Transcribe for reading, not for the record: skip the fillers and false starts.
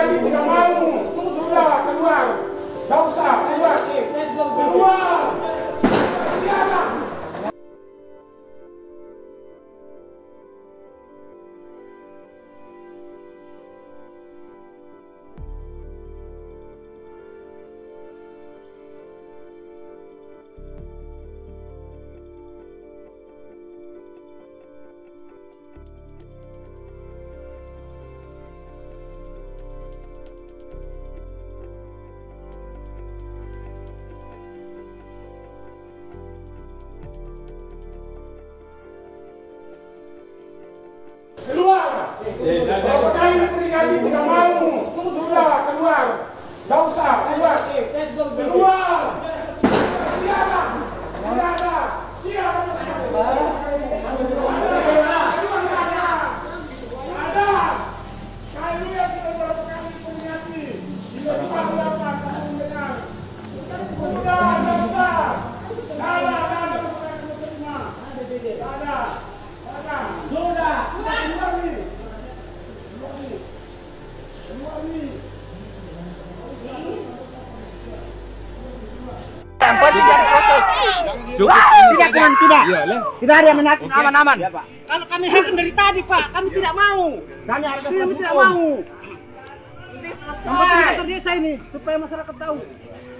pribadi tidak mau. Sudah keluar. Gak usah keluar. Keluar. Keluar. Keluar. Kalau kalian pribadi tidak mau, sudah keluar. Gak usah keluar. Keluar. Tidak ada. Tidak ada. Tidak ada. Ada. Kalian yang sudah berapa kali peringati. Tiba-tiba berapa kamu dengar. Sudah ada. Ada. Sudah. Tidak ada yang menaiki aman-aman. Kalau kami hakim dari tadi, Pak, kami tidak mau. Kami tidak mau. Sampai desa ini supaya masyarakat tahu.